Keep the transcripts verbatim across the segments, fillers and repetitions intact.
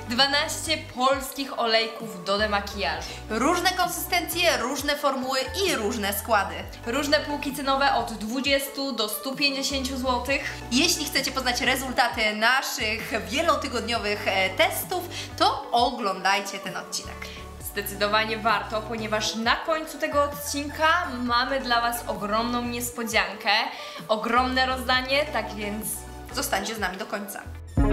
dwanaście polskich olejków do demakijażu. Różne konsystencje, różne formuły i różne składy. Różne półki cenowe od dwudziestu do stu pięćdziesięciu złotych. Jeśli chcecie poznać rezultaty naszych wielotygodniowych testów, to oglądajcie ten odcinek. Zdecydowanie warto, ponieważ na końcu tego odcinka mamy dla Was ogromną niespodziankę, ogromne rozdanie, tak więc zostańcie z nami do końca.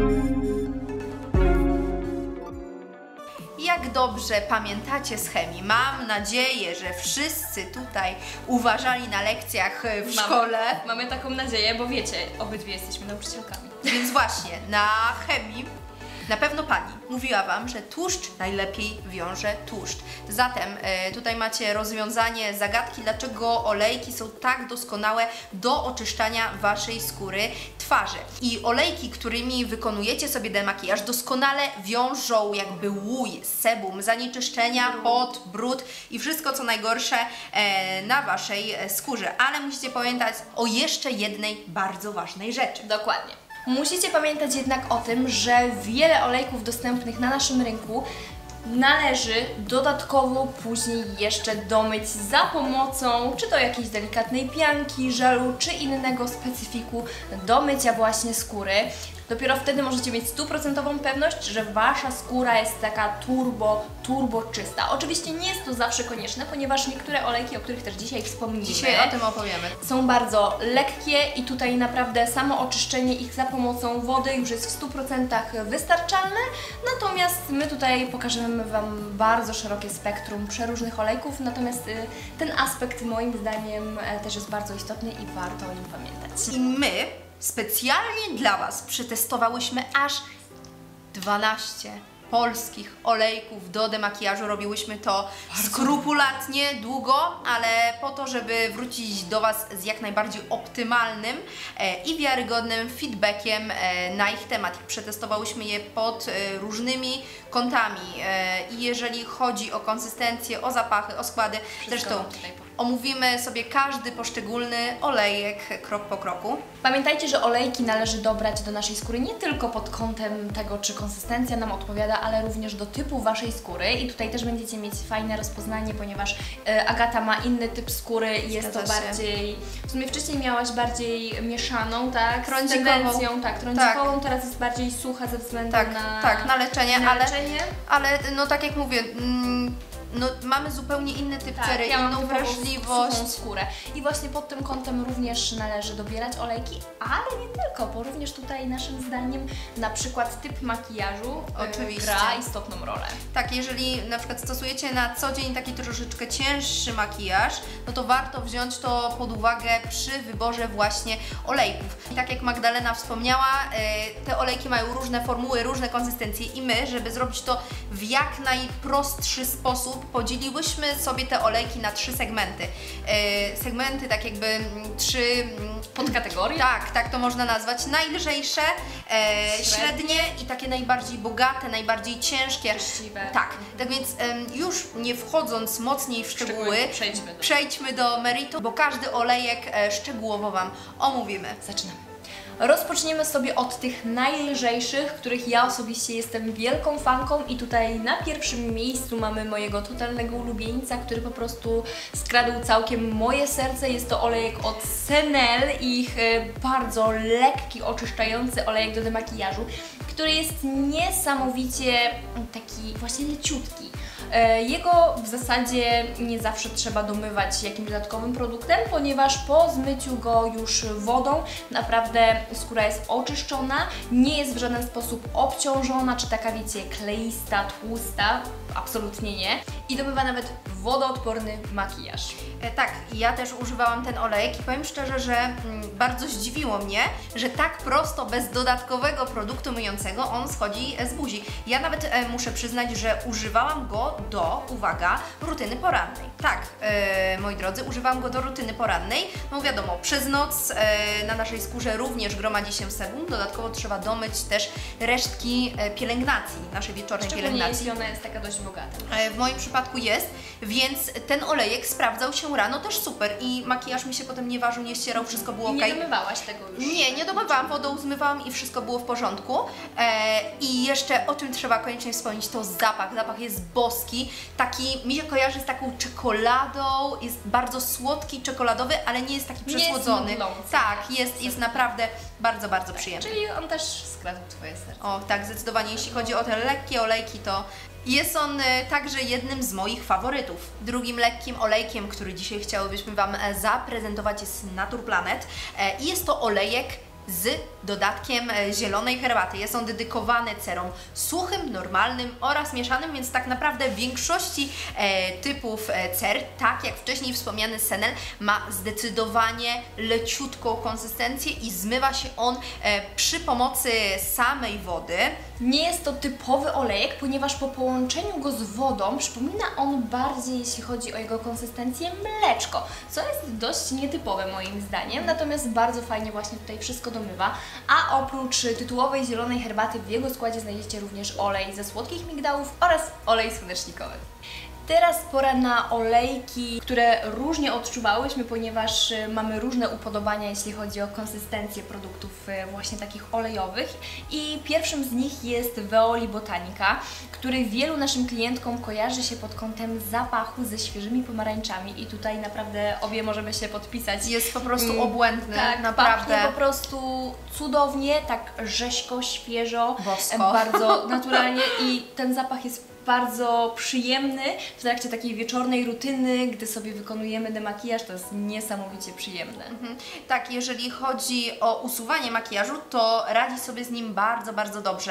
Jak dobrze pamiętacie z chemii, mam nadzieję, że wszyscy tutaj uważali na lekcjach w mamy, szkole. Mamy taką nadzieję, bo wiecie, obydwie jesteśmy nauczycielkami. Więc właśnie, na chemii na pewno Pani mówiła Wam, że tłuszcz najlepiej wiąże tłuszcz. Zatem y, tutaj macie rozwiązanie zagadki, dlaczego olejki są tak doskonałe do oczyszczania Waszej skóry, twarzy. I olejki, którymi wykonujecie sobie demakijaż, doskonale wiążą jakby łój, sebum, zanieczyszczenia, pot, brud i wszystko co najgorsze e, na Waszej skórze. Ale musicie pamiętać o jeszcze jednej bardzo ważnej rzeczy. Dokładnie. Musicie pamiętać jednak o tym, że wiele olejków dostępnych na naszym rynku należy dodatkowo później jeszcze domyć za pomocą czy to jakiejś delikatnej pianki, żelu czy innego specyfiku do mycia właśnie skóry. Dopiero wtedy możecie mieć stuprocentową pewność, że Wasza skóra jest taka turbo, turbo czysta. Oczywiście nie jest to zawsze konieczne, ponieważ niektóre olejki, o których też dzisiaj wspomnimy, Dzisiaj o tym opowiemy, są bardzo lekkie i tutaj naprawdę samo oczyszczenie ich za pomocą wody już jest w stu procentach wystarczalne. Natomiast my tutaj pokażemy Wam bardzo szerokie spektrum przeróżnych olejków, natomiast y, ten aspekt moim zdaniem y, też jest bardzo istotny i warto o nim pamiętać. I my specjalnie dla Was przetestowałyśmy aż dwanaście polskich olejków do demakijażu. Robiłyśmy to bardzo skrupulatnie, długo, ale po to, żeby wrócić do Was z jak najbardziej optymalnym e, i wiarygodnym feedbackiem e, na ich temat. Przetestowałyśmy je pod e, różnymi kątami e, i jeżeli chodzi o konsystencję, o zapachy, o składy, Wszystko zresztą omówimy sobie każdy poszczególny olejek krok po kroku. Pamiętajcie, że olejki należy dobrać do naszej skóry nie tylko pod kątem tego, czy konsystencja nam odpowiada, ale również do typu Waszej skóry i tutaj też będziecie mieć fajne rozpoznanie, ponieważ y, Agata ma inny typ skóry i jest to bardziej, w sumie wcześniej miałaś bardziej mieszaną, tak? Trądzikową. Z tendencją, tak, trądzikową, tak. Teraz jest bardziej sucha ze względu tak, na, tak, na leczenie, na ale, leczenie. ale no tak jak mówię, mm, no, mamy zupełnie inny typ tak, cery, ja mam inną wrażliwość. suchą skórę. I właśnie pod tym kątem również należy dobierać olejki, ale nie tylko, bo również tutaj naszym zdaniem na przykład typ makijażu Oczywiście. gra istotną rolę. Tak, jeżeli na przykład stosujecie na co dzień taki troszeczkę cięższy makijaż, no to warto wziąć to pod uwagę przy wyborze właśnie olejków. I tak jak Magdalena wspomniała, te olejki mają różne formuły, różne konsystencje i my, żeby zrobić to w jak najprostszy sposób, podzieliłyśmy sobie te olejki na trzy segmenty. E, segmenty tak jakby trzy podkategorie? Tak, tak to można nazwać. Najlżejsze, e, średnie i takie najbardziej bogate, najbardziej ciężkie. Treściwe. Tak, tak więc e, już nie wchodząc mocniej w szczegóły, szczegóły przejdźmy, do... przejdźmy do meritum, bo każdy olejek e, szczegółowo Wam omówimy. Zaczynamy. Rozpoczniemy sobie od tych najlżejszych, których ja osobiście jestem wielką fanką i tutaj na pierwszym miejscu mamy mojego totalnego ulubieńca, który po prostu skradł całkiem moje serce. Jest to olejek od Senel i ich bardzo lekki, oczyszczający olejek do demakijażu, który jest niesamowicie taki właśnie leciutki. Jego w zasadzie nie zawsze trzeba domywać jakimś dodatkowym produktem, ponieważ po zmyciu go już wodą naprawdę skóra jest oczyszczona, nie jest w żaden sposób obciążona, czy taka wiecie kleista, tłusta, absolutnie nie. I domywa nawet wodoodporny makijaż. E, tak, ja też używałam ten olejek i powiem szczerze, że mm, bardzo zdziwiło mnie, że tak prosto, bez dodatkowego produktu myjącego on schodzi z buzi. Ja nawet e, muszę przyznać, że używałam go go do, uwaga, rutyny porannej. Tak, e, moi drodzy, używam go do rutyny porannej. No wiadomo, przez noc e, na naszej skórze również gromadzi się sebum, dodatkowo trzeba domyć też resztki e, pielęgnacji, naszej wieczornej Szczególnie pielęgnacji. jeśli ona jest taka dość bogata. E, w moim przypadku jest, więc ten olejek sprawdzał się rano też super i makijaż mi się potem nie ważył, nie ścierał, wszystko było I ok. nie domywałaś tego już? Nie, nie domywałam, wodą zmywałam i wszystko było w porządku. E, I jeszcze o czym trzeba koniecznie wspomnieć, to zapach. Zapach jest boski, taki, mi się kojarzy z taką czekoladą, jest bardzo słodki, czekoladowy, ale nie jest taki przesłodzony. Nie jest tak, jest, jest naprawdę bardzo, bardzo przyjemny. Czyli on też skradł Twoje serce. O tak, zdecydowanie, jeśli chodzi o te lekkie olejki, to jest on e, także jednym z moich faworytów. Drugim lekkim olejkiem, który dzisiaj chciałybyśmy Wam e, zaprezentować, jest Naturplanet e, i jest to olejek z dodatkiem e, zielonej herbaty. Jest on dedykowany cerom suchym, normalnym oraz mieszanym, więc tak naprawdę w większości e, typów e, cer, tak jak wcześniej wspomniany Senel, ma zdecydowanie leciutką konsystencję i zmywa się on e, przy pomocy samej wody. Nie jest to typowy olejek, ponieważ po połączeniu go z wodą przypomina on bardziej, jeśli chodzi o jego konsystencję, mleczko, co jest dość nietypowe moim zdaniem, natomiast bardzo fajnie właśnie tutaj wszystko domywa, a oprócz tytułowej zielonej herbaty w jego składzie znajdziecie również olej ze słodkich migdałów oraz olej słonecznikowy. Teraz pora na olejki, które różnie odczuwałyśmy, ponieważ mamy różne upodobania, jeśli chodzi o konsystencję produktów właśnie takich olejowych. I pierwszym z nich jest Veoli Botanica, który wielu naszym klientkom kojarzy się pod kątem zapachu ze świeżymi pomarańczami i tutaj naprawdę obie możemy się podpisać. Jest po prostu obłędny, tak, naprawdę. Pachnie po prostu cudownie, tak rzeźko, świeżo, bosko. bardzo naturalnie i ten zapach jest bardzo przyjemny w trakcie takiej wieczornej rutyny, gdy sobie wykonujemy demakijaż, to jest niesamowicie przyjemne. Mhm. Tak, jeżeli chodzi o usuwanie makijażu, to radzi sobie z nim bardzo, bardzo dobrze.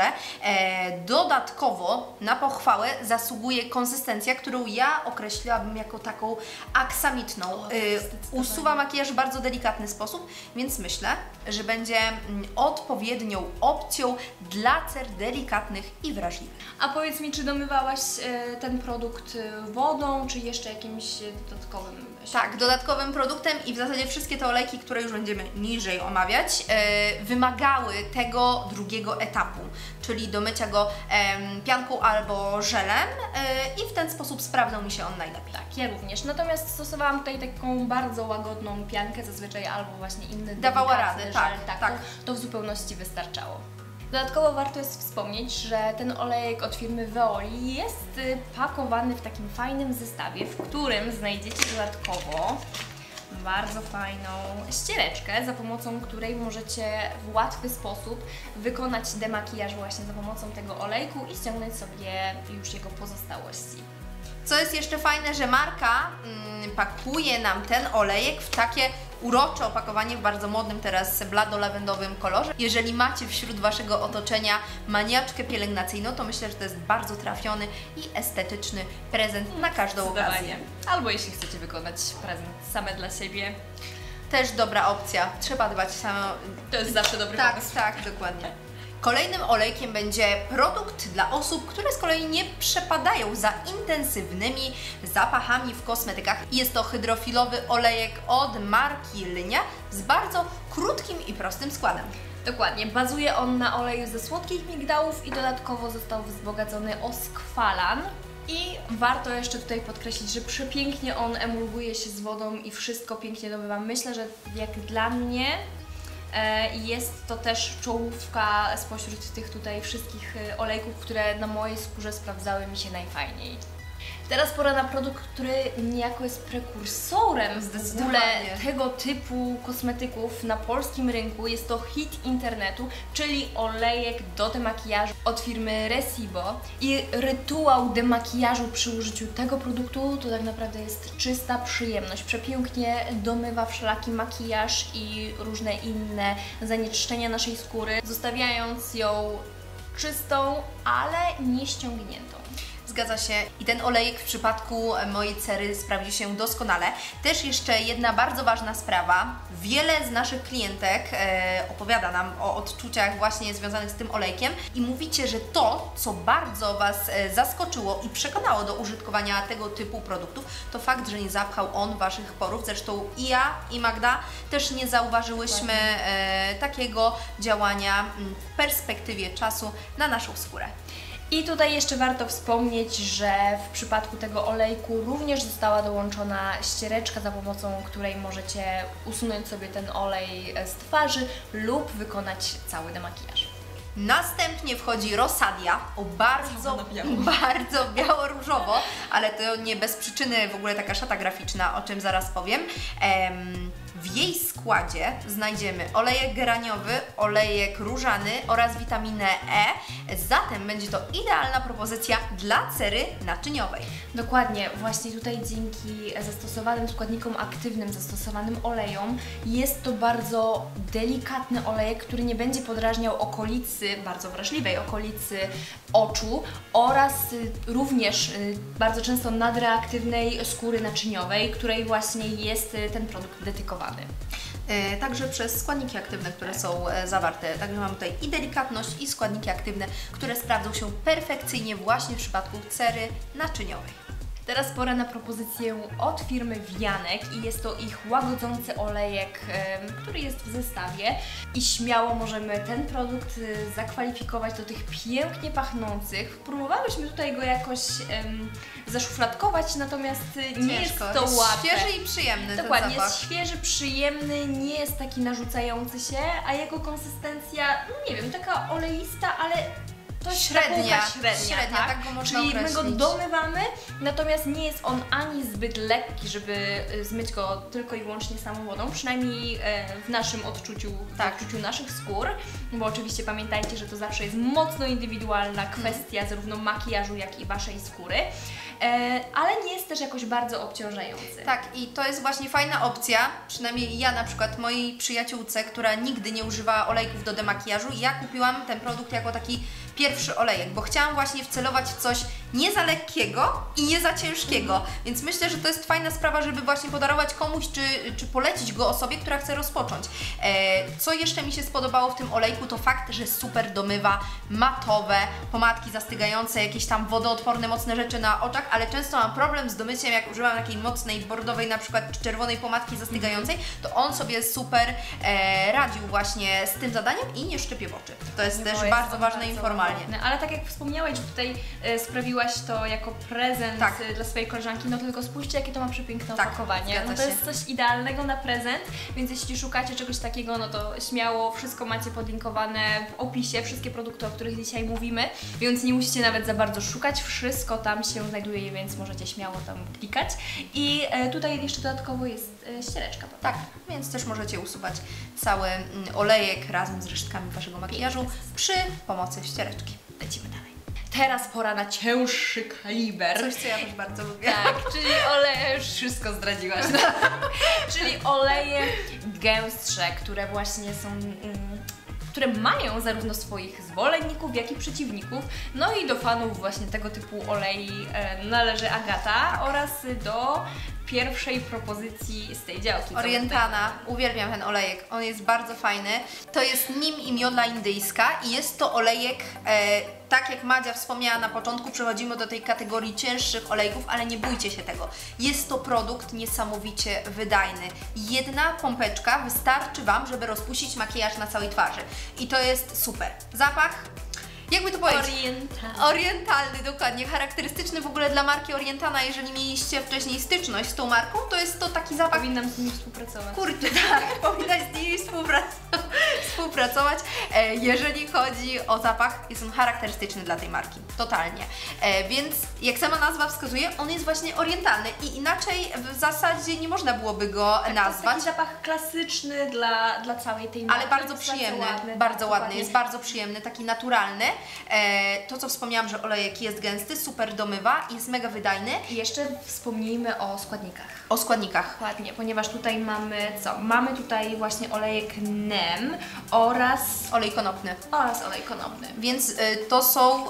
E, dodatkowo na pochwałę zasługuje konsystencja, którą ja określiłabym jako taką aksamitną. O, e, usuwa makijaż w bardzo delikatny sposób, więc myślę, że będzie mm, odpowiednią opcją dla cer delikatnych i wrażliwych. A powiedz mi, czy domywałaś e, ten produkt e, wodą, czy jeszcze jakimś e, dodatkowym Tak, dodatkowym produktem i w zasadzie wszystkie te olejki, które już będziemy niżej omawiać, e, wymagały tego drugiego etapu, czyli do mycia go e, pianką albo żelem e, i w ten sposób sprawdzał mi się on najlepiej. Tak, ja również. Natomiast stosowałam tutaj taką bardzo łagodną piankę, zazwyczaj albo właśnie inny Dawała delikatny radę, żel, tak, tak, tak. To, to w zupełności wystarczało. Dodatkowo warto jest wspomnieć, że ten olejek od firmy Veoli jest pakowany w takim fajnym zestawie, w którym znajdziecie dodatkowo bardzo fajną ściereczkę, za pomocą której możecie w łatwy sposób wykonać demakijaż właśnie za pomocą tego olejku i ściągnąć sobie już jego pozostałości. Co jest jeszcze fajne, że marka mm, pakuje nam ten olejek w takie urocze opakowanie w bardzo modnym teraz blado-lawendowym kolorze. Jeżeli macie wśród Waszego otoczenia maniaczkę pielęgnacyjną, to myślę, że to jest bardzo trafiony i estetyczny prezent na każdą okazję. Albo jeśli chcecie wykonać prezent same dla siebie. Też dobra opcja. Trzeba dbać samo. To jest zawsze dobry tak, pomysł. Tak, dokładnie. Kolejnym olejkiem będzie produkt dla osób, które z kolei nie przepadają za intensywnymi zapachami w kosmetykach. Jest to hydrofilowy olejek od marki Lynia z bardzo krótkim i prostym składem. Dokładnie, bazuje on na oleju ze słodkich migdałów i dodatkowo został wzbogacony o skwalan. I warto jeszcze tutaj podkreślić, że przepięknie on emulguje się z wodą i wszystko pięknie dobywa. Myślę, że jak dla mnie jest to też czołówka spośród tych tutaj wszystkich olejków, które na mojej skórze sprawdzały mi się najfajniej. Teraz pora na produkt, który niejako jest prekursorem w ogóle tego typu kosmetyków na polskim rynku. Jest to hit internetu, czyli olejek do demakijażu od firmy Recibo. I rytuał demakijażu przy użyciu tego produktu to tak naprawdę jest czysta przyjemność. Przepięknie domywa wszelaki makijaż i różne inne zanieczyszczenia naszej skóry, zostawiając ją czystą, ale nie ściągniętą. Zgadza się. I ten olejek w przypadku mojej cery sprawdził się doskonale. Też jeszcze jedna bardzo ważna sprawa. Wiele z naszych klientek e, opowiada nam o odczuciach właśnie związanych z tym olejkiem i mówicie, że to, co bardzo Was e, zaskoczyło i przekonało do użytkowania tego typu produktów, to fakt, że nie zapchał on Waszych porów. Zresztą i ja, i Magda też nie zauważyłyśmy e, takiego działania w perspektywie czasu na naszą skórę. I tutaj jeszcze warto wspomnieć, że w przypadku tego olejku również została dołączona ściereczka, za pomocą której możecie usunąć sobie ten olej z twarzy lub wykonać cały demakijaż. Następnie wchodzi Rosadia, o bardzo, bardzo biało-różowo, ale to nie bez przyczyny w ogóle taka szata graficzna, o czym zaraz powiem. Ehm, w jej składzie znajdziemy olejek geraniowy, olejek różany oraz witaminę E, zatem będzie to idealna propozycja dla cery naczyniowej. Dokładnie, właśnie tutaj dzięki zastosowanym składnikom aktywnym, zastosowanym olejom jest to bardzo delikatny olejek, który nie będzie podrażniał okolicy, bardzo wrażliwej okolicy oczu oraz również bardzo często nadreaktywnej skóry naczyniowej, której właśnie jest ten produkt dedykowany. Yy, także przez składniki aktywne, które są e, zawarte. Także mamy tutaj i delikatność, i składniki aktywne, które sprawdzą się perfekcyjnie właśnie w przypadku cery naczyniowej. Teraz pora na propozycję od firmy Vianek i jest to ich łagodzący olejek, który jest w zestawie i śmiało możemy ten produkt zakwalifikować do tych pięknie pachnących. Próbowałyśmy tutaj go jakoś um, zaszufladkować, natomiast nie Ciężko. jest to jest łatwe. Świeży i przyjemny. Dokładnie, ten zapach. jest świeży, przyjemny, nie jest taki narzucający się, a jego konsystencja, no nie wiem, taka oleista, ale to jest średnia, średnia, średnia, tak? tak go można Czyli określić. my go domywamy, natomiast nie jest on ani zbyt lekki, żeby zmyć go tylko i wyłącznie samą wodą, przynajmniej w naszym odczuciu, tak. w odczuciu naszych skór, bo oczywiście pamiętajcie, że to zawsze jest mocno indywidualna kwestia hmm. zarówno makijażu, jak i Waszej skóry. Ale nie jest też jakoś bardzo obciążający. Tak, i to jest właśnie fajna opcja, przynajmniej ja na przykład mojej przyjaciółce, która nigdy nie używała olejków do demakijażu, ja kupiłam ten produkt jako taki pierwszy olejek, bo chciałam właśnie wcelować w coś nie za lekkiego i nie za ciężkiego, mm. więc myślę, że to jest fajna sprawa, żeby właśnie podarować komuś, czy, czy polecić go osobie, która chce rozpocząć. E, co jeszcze mi się spodobało w tym olejku, to fakt, że super domywa matowe, pomadki zastygające, jakieś tam wodoodporne, mocne rzeczy na oczach, ale często mam problem z domyciem, jak używam takiej mocnej, bordowej na przykład, czy czerwonej pomadki zastygającej, to on sobie super e, radził właśnie z tym zadaniem i nie szczypie w oczy. To jest nie też jest bardzo ważne bardzo informacje. Ładne. Ale tak jak wspomniałeś, że tutaj e, sprawiłaś to jako prezent tak. dla swojej koleżanki, no tylko spójrzcie, jakie to ma przepiękne tak, opakowanie. No to się. jest coś idealnego na prezent, więc jeśli szukacie czegoś takiego, no to śmiało, wszystko macie podlinkowane w opisie, wszystkie produkty, o których dzisiaj mówimy, więc nie musicie nawet za bardzo szukać, wszystko tam się znajduje, więc możecie śmiało tam klikać. I e, tutaj jeszcze dodatkowo jest e, ściereczka. Tak, więc też możecie usuwać cały mm, olejek razem z resztkami Waszego makijażu przy pomocy ściereczki. Lecimy dalej. Teraz pora na cięższy kaliber. Coś, co ja też bardzo lubię. Tak, czyli oleje, już wszystko zdradziłaś. No. Czyli oleje gęstsze, które właśnie są... Mm, które mają zarówno swoich zwolenników, jak i przeciwników. No i do fanów właśnie tego typu olei e, należy Agata oraz do pierwszej propozycji z tej działki. Orientana, uwielbiam ten olejek, on jest bardzo fajny. To jest nim i miodla indyjska i jest to olejek, e, tak jak Madzia wspomniała na początku, przechodzimy do tej kategorii cięższych olejków, ale nie bójcie się tego. Jest to produkt niesamowicie wydajny. Jedna pompeczka wystarczy Wam, żeby rozpuścić makijaż na całej twarzy. I to jest super. Zapach? Jakby to powiedzieć? Orientalny. Orientalny, dokładnie. Charakterystyczny w ogóle dla marki Orientana. Jeżeli mieliście wcześniej styczność z tą marką, to jest to taki zapach... Powinnam z nimi współpracować. Kurczę, tak, powinnaś z nimi współpracować. współpracować. E, jeżeli chodzi o zapach, jest on charakterystyczny dla tej marki. Totalnie. E, więc jak sama nazwa wskazuje, on jest właśnie orientalny i inaczej w zasadzie nie można byłoby go tak, nazwać. To jest taki zapach klasyczny dla, dla całej tej marki. Ale bardzo przyjemny, bardzo ładny. bardzo ładny, jest bardzo przyjemny, taki naturalny. E, to, co wspomniałam, że olejek jest gęsty, super domywa, jest mega wydajny. I jeszcze wspomnijmy o składnikach. O składnikach. Dokładnie, ponieważ tutaj mamy co? Mamy tutaj właśnie olejek nem oraz Olej konopny. oraz olej konopny. Więc y, to są y,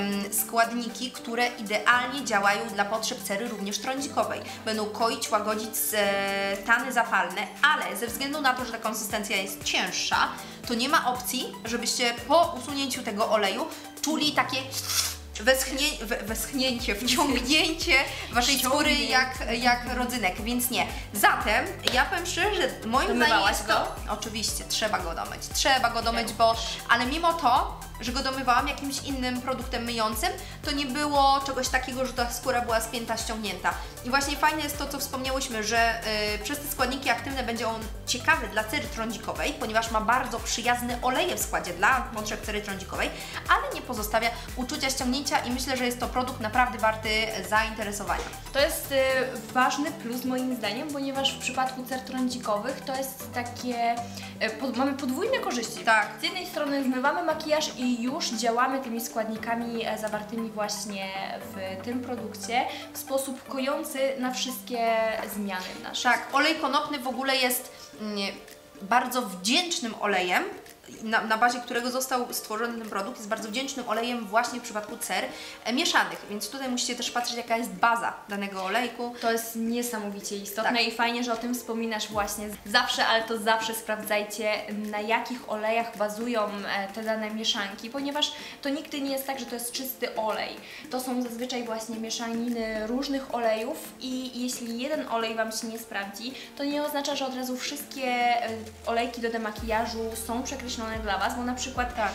składniki, które idealnie działają dla potrzeb cery również trądzikowej. Będą koić, łagodzić e, tany zapalne, ale ze względu na to, że ta konsystencja jest cięższa, to nie ma opcji, żebyście po usunięciu tego oleju czuli takie Weschnie, we, weschnięcie, wciągnięcie waszej skóry jak, jak rodzynek, więc nie. Zatem ja powiem szczerze, że moim zdaniem jest to... Oczywiście, trzeba go domyć, trzeba go domyć, bo... Ale mimo to, że go domywałam jakimś innym produktem myjącym, to nie było czegoś takiego, że ta skóra była spięta, ściągnięta. I właśnie fajne jest to, co wspomniałyśmy, że yy, przez te składniki aktywne będzie on ciekawy dla cery trądzikowej, ponieważ ma bardzo przyjazne oleje w składzie dla potrzeb cery trądzikowej, ale nie pozostawia uczucia ściągnięcia i myślę, że jest to produkt naprawdę warty zainteresowania. To jest y, ważny plus moim zdaniem, ponieważ w przypadku cer trądzikowych to jest takie... Y, pod, mamy podwójne korzyści. Tak. Z jednej strony zmywamy makijaż i już działamy tymi składnikami e, zawartymi właśnie w tym produkcie w sposób kojący na wszystkie zmiany nasze. Tak, olej konopny w ogóle jest mm, bardzo wdzięcznym olejem, na, na bazie którego został stworzony ten produkt, jest bardzo wdzięcznym olejem właśnie w przypadku cer e, mieszanych, więc tutaj musicie też patrzeć, jaka jest baza danego olejku. To jest niesamowicie istotne Tak. i fajnie, że o tym wspominasz właśnie. Zawsze, ale to zawsze sprawdzajcie, na jakich olejach bazują e, te dane mieszanki, ponieważ to nigdy nie jest tak, że to jest czysty olej. To są zazwyczaj właśnie mieszaniny różnych olejów i jeśli jeden olej Wam się nie sprawdzi, to nie oznacza, że od razu wszystkie e, olejki do demakijażu są przekreślone dla Was, bo na przykład Tak.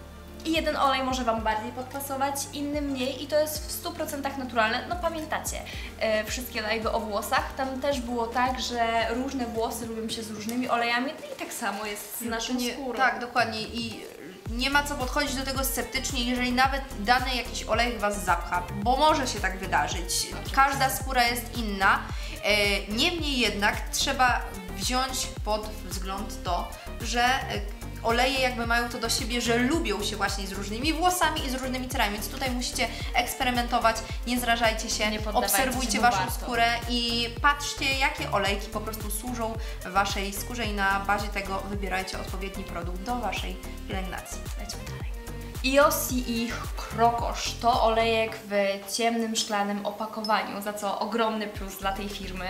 i jeden olej może Wam bardziej podpasować, inny mniej i to jest w stu procentach naturalne. No pamiętacie e, wszystkie live'y o włosach, tam też było tak, że różne włosy lubią się z różnymi olejami, no i tak samo jest z naszą Nie, skórą. Tak, dokładnie i nie ma co podchodzić do tego sceptycznie, jeżeli nawet dany jakiś olej Was zapcha, bo może się tak wydarzyć. Każda skóra jest inna, e, niemniej jednak trzeba wziąć pod wzgląd to, że e, oleje jakby mają to do siebie, że lubią się właśnie z różnymi włosami i z różnymi cerami, więc tutaj musicie eksperymentować, nie zrażajcie się, Nie poddawajcie obserwujcie się, bo Waszą warto. skórę i patrzcie, jakie olejki po prostu służą Waszej skórze i na bazie tego wybierajcie odpowiedni produkt do Waszej pielęgnacji. Lećmy dalej. Iosi ich Krokosz to olejek w ciemnym, szklanym opakowaniu, za co ogromny plus dla tej firmy,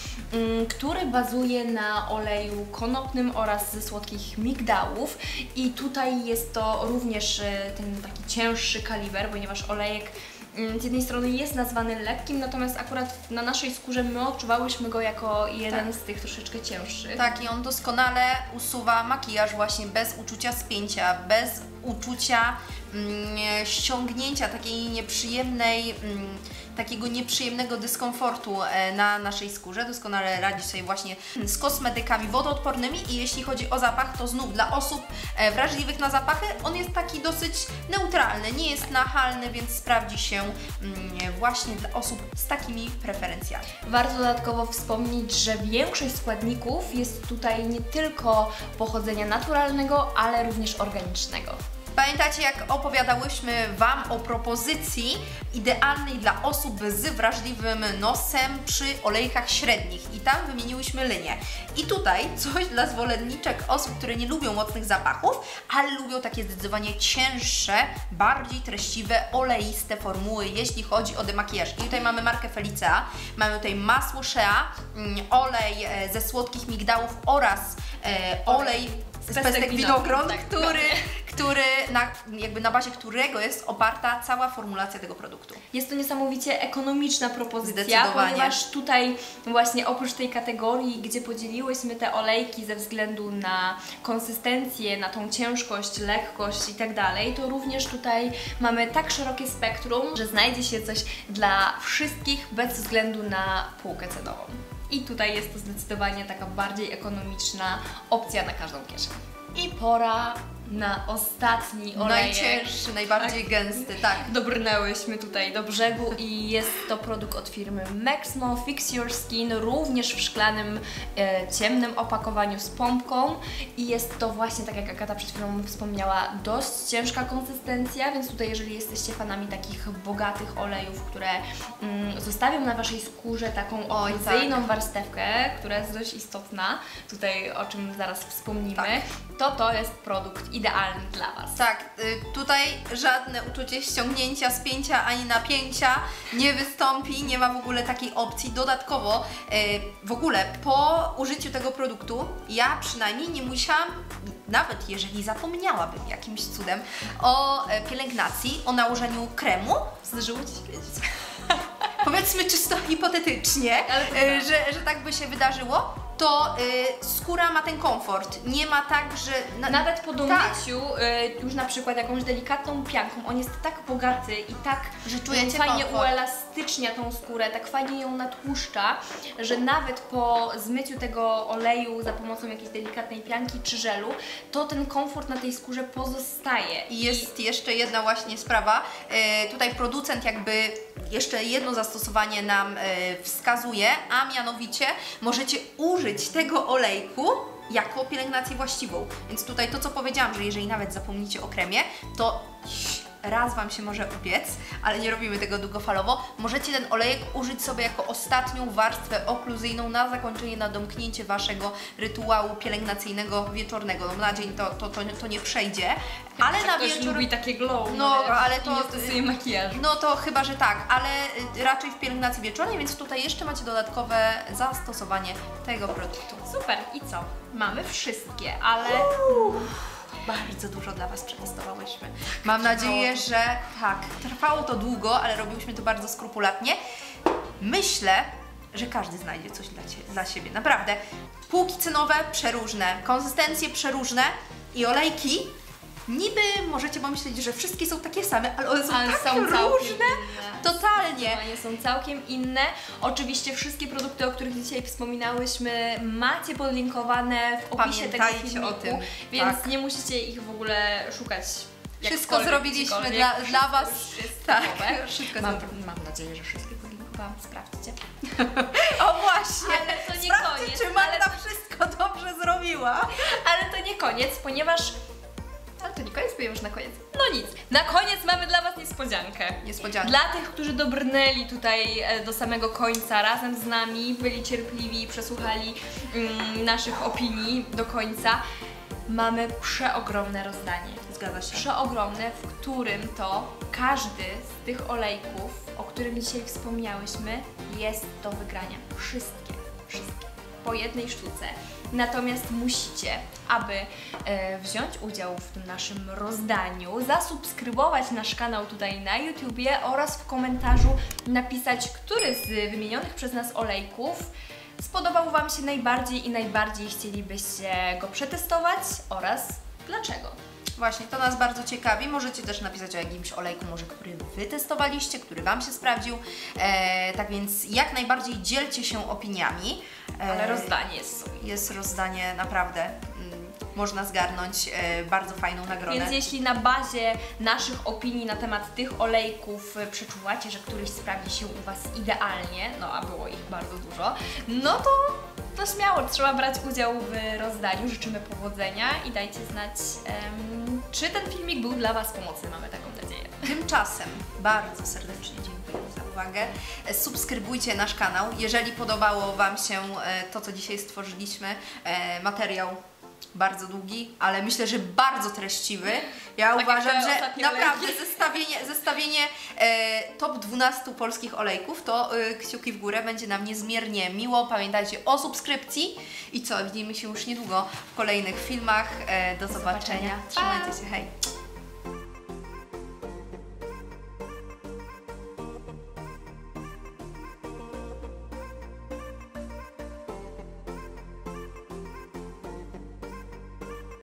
mm, który bazuje na oleju konopnym oraz ze słodkich migdałów i tutaj jest to również e, ten taki cięższy kaliber, ponieważ olejek z jednej strony jest nazwany lekkim, natomiast akurat na naszej skórze my odczuwałyśmy go jako jeden Tak. z tych troszeczkę cięższych. Tak, i on doskonale usuwa makijaż właśnie bez uczucia spięcia, bez uczucia mm, ściągnięcia, takiej nieprzyjemnej, mm, takiego nieprzyjemnego dyskomfortu e, na naszej skórze. Doskonale radzi sobie właśnie z kosmetykami wodoodpornymi i jeśli chodzi o zapach, to znów dla osób e, wrażliwych na zapachy on jest taki dosyć neutralny, nie jest nachalny, więc sprawdzi się mm, właśnie dla osób z takimi preferencjami. Warto dodatkowo wspomnieć, że większość składników jest tutaj nie tylko pochodzenia naturalnego, ale również organicznego. Pamiętacie, jak opowiadałyśmy Wam o propozycji idealnej dla osób z wrażliwym nosem przy olejkach średnich i tam wymieniłyśmy linię. I tutaj coś dla zwolenniczek osób, które nie lubią mocnych zapachów, ale lubią takie zdecydowanie cięższe, bardziej treściwe, oleiste formuły, jeśli chodzi o demakijaż. I tutaj mamy markę Felicea, mamy tutaj masło Shea, olej ze słodkich migdałów oraz e, olej z pestek winogron, tak, który, który na, jakby na bazie którego jest oparta cała formulacja tego produktu. Jest to niesamowicie ekonomiczna propozycja, Zdecydowanie. ponieważ tutaj właśnie oprócz tej kategorii, gdzie podzieliłyśmy te olejki ze względu na konsystencję, na tą ciężkość, lekkość i tak dalej, to również tutaj mamy tak szerokie spektrum, że znajdzie się coś dla wszystkich bez względu na półkę cenową. I tutaj jest to zdecydowanie taka bardziej ekonomiczna opcja na każdą kieszeń. I pora na ostatni olejek. Najcięższy, najbardziej Tak. gęsty, tak. Dobrnęłyśmy tutaj do brzegu i jest to produkt od firmy Maxmo Fix Your Skin, również w szklanym, e, ciemnym opakowaniu z pompką i jest to właśnie, tak jak Agata przed chwilą wspomniała, dość ciężka konsystencja, więc tutaj jeżeli jesteście fanami takich bogatych olejów, które mm, zostawią na Waszej skórze taką Oj, okluzyjną tak. warstewkę, która jest dość istotna, tutaj o czym zaraz wspomnimy, Tak. to to jest produkt idealny dla Was. Tak, y, tutaj żadne uczucie ściągnięcia, spięcia ani napięcia nie wystąpi, nie ma w ogóle takiej opcji. Dodatkowo, y, w ogóle po użyciu tego produktu ja przynajmniej nie musiałam, nawet jeżeli zapomniałabym jakimś cudem o e, pielęgnacji, o nałożeniu kremu, Zdarzyło Ci się kiedyś? powiedzmy czysto hipotetycznie, Ale to y, prawda. że, że tak by się wydarzyło, to y, skóra ma ten komfort. Nie ma tak, że... Na, Nawet po tak, domyciu, y, już na przykład jakąś delikatną pianką, on jest tak bogaty i tak Że czujecie fajnie komfort. uelastycznia tą skórę, tak fajnie ją natłuszcza, że nawet po zmyciu tego oleju za pomocą jakiejś delikatnej pianki czy żelu, to ten komfort na tej skórze pozostaje. I jest jeszcze jedna właśnie sprawa. E, tutaj producent jakby jeszcze jedno zastosowanie nam e, wskazuje, a mianowicie możecie użyć tego olejku jako pielęgnację właściwą. Więc tutaj to, co powiedziałam, że jeżeli nawet zapomnicie o kremie, to raz Wam się może upiec, ale nie robimy tego długofalowo. Możecie ten olejek użyć sobie jako ostatnią warstwę okluzyjną na zakończenie, na domknięcie Waszego rytuału pielęgnacyjnego wieczornego. No na dzień to, to, to, to nie przejdzie, ale na Ktoś wieczór... lubi takie glow, No, ale i to- nie stosuje makijażu. No to chyba, że tak, ale y, raczej w pielęgnacji wieczornej, więc tutaj jeszcze macie dodatkowe zastosowanie tego produktu. Super, i co? Mamy wszystkie, ale Bardzo dużo dla Was przetestowałyśmy. Mam nadzieję, że tak, trwało to długo, ale robiłyśmy to bardzo skrupulatnie. Myślę, że każdy znajdzie coś dla, cie, dla siebie, naprawdę. Półki cenowe przeróżne, konsystencje przeróżne i olejki. Niby możecie pomyśleć, że wszystkie są takie same, ale one są Ale tak są całkiem różne. inne. Totalnie. Zdecydowanie są całkiem inne. Oczywiście wszystkie produkty, o których dzisiaj wspominałyśmy, macie podlinkowane w opisie tego Pamiętajcie filmiku, o tym, więc tak. nie musicie ich w ogóle szukać. Wszystko jakkolwiek, zrobiliśmy gdziekolwiek. dla, Wszystko dla Was. już jest Tak, gotowe. wszystko Mam, zrobiliśmy. mam nadzieję, że wszystkie podlinkowałam. Sprawdźcie. O właśnie! Ale to nie Sprawdźcie, koniec, czy Magda ale- wszystko dobrze zrobiła. Ale to nie koniec, ponieważ... Ale to nie koniec, ponieważ na koniec... No nic. Na koniec mamy dla Was niespodziankę. Niespodzianka. Dla tych, którzy dobrnęli tutaj e, do samego końca razem z nami, byli cierpliwi i przesłuchali mm, naszych opinii do końca, mamy przeogromne rozdanie. Zgadza się. Przeogromne, w którym to każdy z tych olejków, o którym dzisiaj wspomniałyśmy, jest do wygrania. Wszystkie, wszystkie. Po jednej sztuce. Natomiast musicie, aby e, wziąć udział w tym naszym rozdaniu, zasubskrybować nasz kanał tutaj na YouTubie oraz w komentarzu napisać, który z wymienionych przez nas olejków spodobał Wam się najbardziej i najbardziej chcielibyście go przetestować oraz dlaczego. Właśnie, to nas bardzo ciekawi. Możecie też napisać o jakimś olejku, może który Wy testowaliście, który Wam się sprawdził. E, tak więc jak najbardziej dzielcie się opiniami. E, Ale rozdanie jest sobie. Jest rozdanie naprawdę. Mm, można zgarnąć e, bardzo fajną nagrodę. Więc jeśli na bazie naszych opinii na temat tych olejków y, przeczuwacie, że któryś sprawdzi się u Was idealnie, no a było ich bardzo dużo, no to, to śmiało, trzeba brać udział w rozdaniu. Życzymy powodzenia i dajcie znać, em, czy ten filmik był dla Was pomocny, mamy taką nadzieję. Tymczasem bardzo serdecznie dziękuję za uwagę. E, Subskrybujcie nasz kanał. Jeżeli podobało Wam się e, to, co dzisiaj stworzyliśmy, e, materiał bardzo długi, ale myślę, że bardzo treściwy. Ja Tak jak uważam, te że ostatnie naprawdę olejki. zestawienie, zestawienie e, top dwunastu polskich olejków, to e, kciuki w górę, będzie nam niezmiernie miło. Pamiętajcie o subskrypcji i co, widzimy się już niedługo w kolejnych filmach. E, do, Do zobaczenia. zobaczenia. Trzymajcie się, hej!